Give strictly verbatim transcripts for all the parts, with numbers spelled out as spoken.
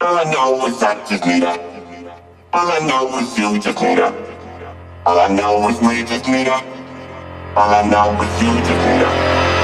All I know is I just need her. All I know is you just need her. All I know is we just need her. All I know is you just need her.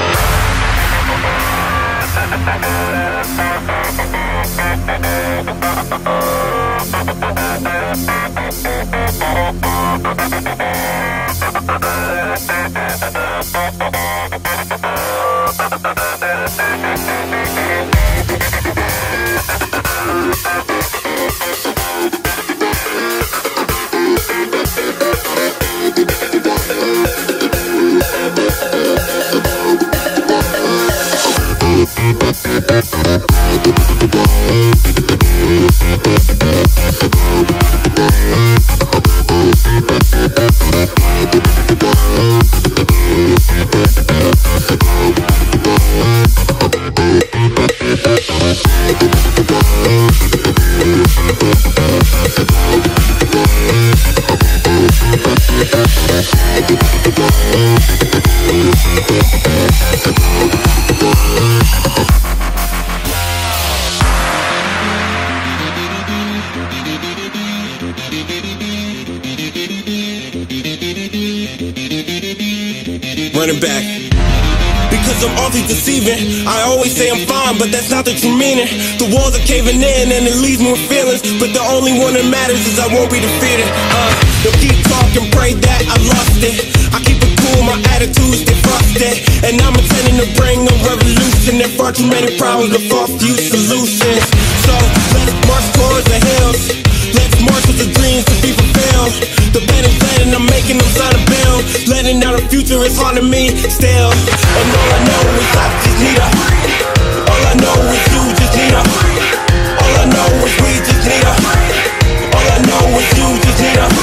Running back. Because I'm awfully deceiving. I always say I'm fine, but that's not the true meaning. The walls are caving in and it leaves me with feelings, but the only one that matters is I won't be defeated. Uh, they'll keep talking, pray that I lost it. I keep it cool, my attitude stay frosted, and I'm intending to bring a revolution. There far too many problems with far few solutions. So let's march towards the hills. Let's march with the dreams to be fulfilled. The bed is dead and I'm making them sign a bill. Letting out a future is hard to me still. And all I know is I just need her. All I know is you just need her. All I know is we just need her. All I know is you just need her.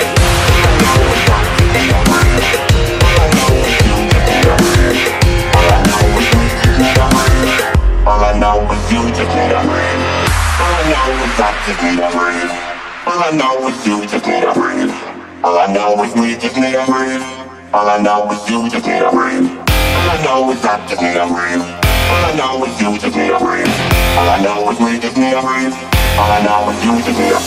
All I know is you just need her. All I know is I just need her. All I know is you just need a breathe. All I know is we just need a breathe. All I know is you just need a breathe. All I know is I just need a breathe. All I know is you just need a breathe. All I know is we just need a breathe. All I know is you just need a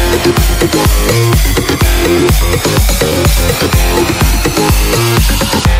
We'll be right back.